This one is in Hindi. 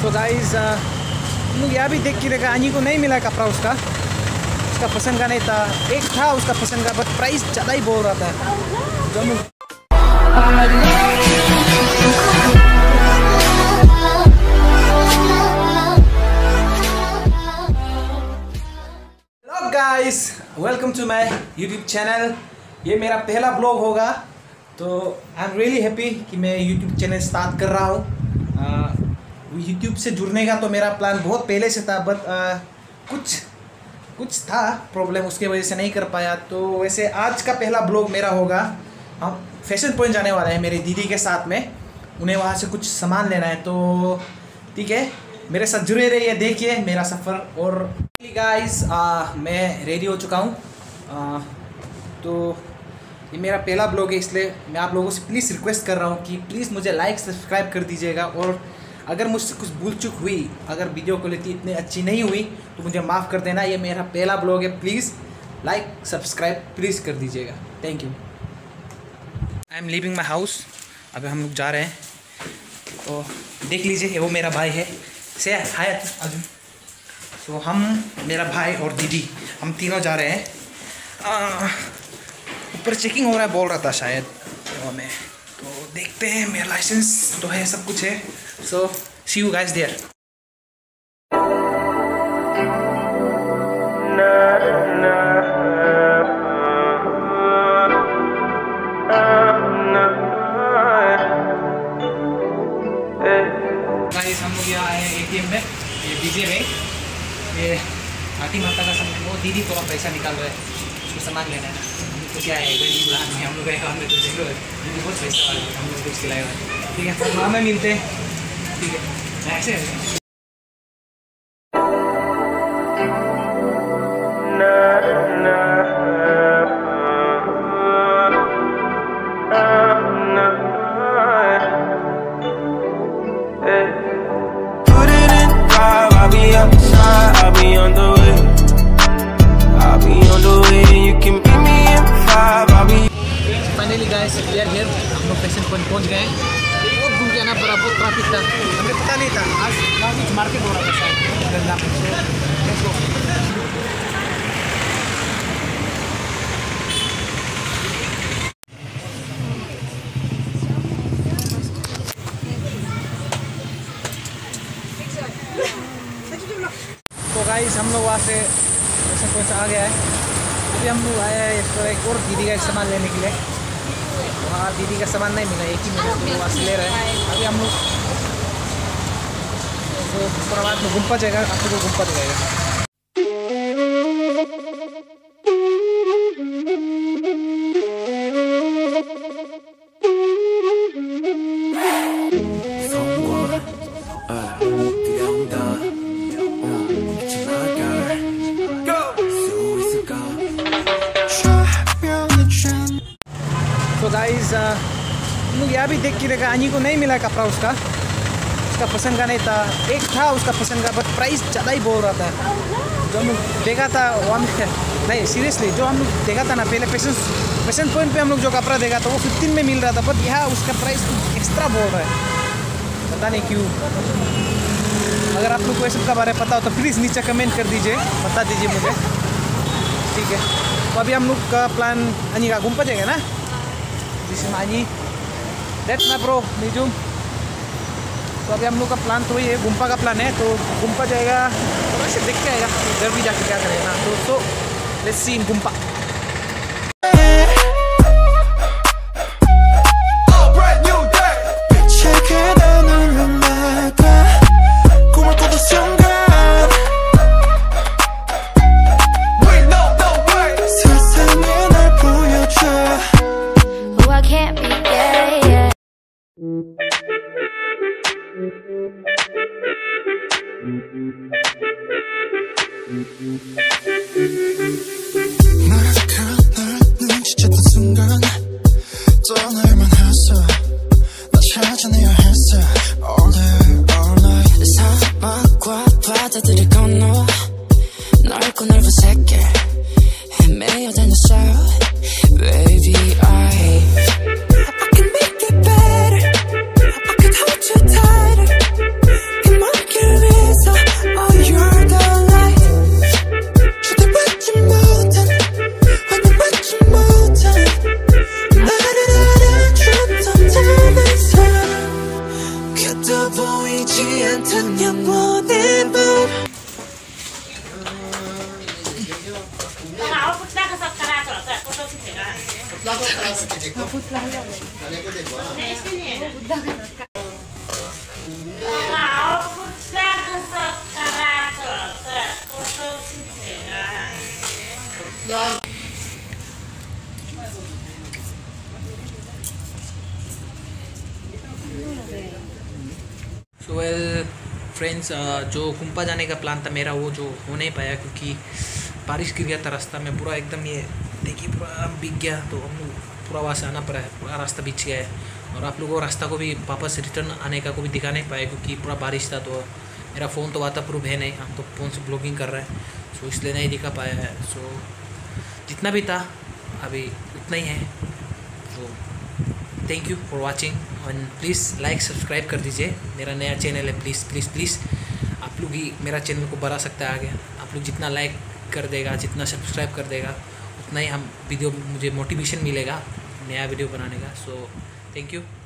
सो गाइस हम लोग यहाँ भी देख के देखा, अनी को नहीं मिला कपड़ा उसका पसंद का नहीं था। एक था उसका पसंद का, बट प्राइस ज़्यादा ही बोल रहा था। जो हम hello guys, welcome to my YouTube channel. ये मेरा पहला ब्लॉग होगा, तो आई एम रियली हैप्पी कि मैं यूट्यूब चैनल स्टार्ट कर रहा हूँ। यूट्यूब से जुड़ने का तो मेरा प्लान बहुत पहले से था, बट कुछ था प्रॉब्लम, उसके वजह से नहीं कर पाया। तो वैसे आज का पहला ब्लॉग मेरा होगा। हम फैशन पॉइंट जाने वाले हैं मेरी दीदी के साथ में, उन्हें वहाँ से कुछ सामान लेना है। तो ठीक है, मेरे साथ जुड़े रहिए, देखिए मेरा सफ़र। और गाइस मैं रेडी हो चुका हूँ। तो ये मेरा पहला ब्लॉग है, इसलिए मैं आप लोगों से प्लीज़ रिक्वेस्ट कर रहा हूँ कि प्लीज़ मुझे लाइक सब्सक्राइब कर दीजिएगा। और अगर मुझसे कुछ भूल चूक हुई, अगर वीडियो क्वालिटी इतनी अच्छी नहीं हुई तो मुझे माफ़ कर देना। ये मेरा पहला ब्लॉग है, प्लीज़ लाइक सब्सक्राइब प्लीज़ कर दीजिएगा। Thank you. I am leaving my house, अभी हम लोग जा रहे हैं। तो देख लीजिए, वो मेरा भाई है, से हाय अर्जुन। तो हम, मेरा भाई और दीदी, हम तीनों जा रहे हैं। ऊपर चेकिंग हो रहा है बोल रहा था शायद में, तो देखते हैं। मेरा लाइसेंस तो है, सब कुछ है। So see you guys there. Guys हम लोग यहाँ आए हैं ATM में, ये विजय बैंक, ये हाथी माता का सामान। वो दीदी थोड़ा पैसा निकाल रहे हैं, उसको सामान लेना है। तो क्या है, गरीब आदमी हम लोग का अकाउंट में तो जीरो है, दीदी बहुत पैसा वाले हम लोग कुछ खिलाएगा। ठीक है, फिर वहाँ में मिलते हैं। ठीक है, ऐसे finally guys we are here. हम लोग फैशन पॉइंट पहुंच गए हैं। बहुत घूम के आना पड़ा, बहुत ट्रैफिक था, हमें पता नहीं था। आज कुछ मार्केट हो रहा था शायद गंगा में। तो गाइस हम लोग वहाँ से फैशन पॉइंट आ गया है। अभी हम लोग आए हैं इसको एक और दीदी का सामान लेने के लिए। वहाँ दीदी का सामान नहीं मिला, एक ही मिला, तो वहाँ से ले रहे हैं। अभी हम लोग तो थोड़ा बाद में गुम्पा जाएगा, आप लोग को गुम्पा दिखाएगा। तो गाइस हम लोग यहाँ भी देख के देखा, अनी को नहीं मिला कपड़ा उसका पसंद का नहीं था। एक था उसका पसंद का, बट प्राइस ज़्यादा ही बोल रहा था। जो हम लोग देखा था वहाँ में, नहीं सीरियसली, जो हम लोग देखा था ना पहले फैशन पॉइंट पे हम लोग जो कपड़ा देखा था वो 15 में मिल रहा था, बट यहाँ उसका प्राइस एक्स्ट्रा बोल रहा है, पता नहीं क्यों। अगर आप लोग को ये सब का बारे में पता हो तो प्लीज़ नीचे कमेंट कर दीजिए, बता दीजिए मुझे। ठीक है, तो अभी हम लोग का प्लान अनी का गुम्पा जाएगा ना। This is Mani, that's my bro Nijum. तो अभी हम लोग का प्लान तो ये गुम्पा का प्लान है, तो गुम्पा जाएगा, थोड़ा से देख के आएगा इधर भी जाके क्या करेगा ना। तो लेट्स सी इन गुम्पा। I can make it better. I could hold you tighter. Come on, get 보이지 않던 영원의 밤 so well friends, जो कुंपा जाने का प्लान था मेरा वो जो हो नहीं पाया क्योंकि बारिश गिर गया था रास्ता में पूरा एकदम। ये देखिए पूरा भीग गया, तो हम लोग पूरा वहाँ से आना पड़ा है, पूरा रास्ता भीग गया है। और आप लोगों को रास्ता को भी वापस रिटर्न आने का को भी दिखा नहीं पाया क्योंकि पूरा बारिश था। तो मेरा फ़ोन तो वाटरप्रूफ है नहीं, हम तो फ़ोन से ब्लॉगिंग कर रहे हैं, सो इसलिए नहीं दिखा पाया है। सो जितना भी था अभी उतना ही है। So thank you for watching and please like subscribe कर दीजिए। मेरा नया चैनल है, प्लीज़ प्लीज़ प्लीज़ आप लोग ही मेरा चैनल को बढ़ा सकता है आगे। आप लोग जितना लाइक कर देगा, जितना सब्सक्राइब कर देगा, उतना ही हम वीडियो मुझे मोटिवेशन मिलेगा नया वीडियो बनाने का। So thank you.